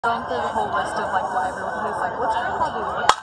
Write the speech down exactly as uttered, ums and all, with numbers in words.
Going through the whole list of like what everyone who's like, what's your hobby?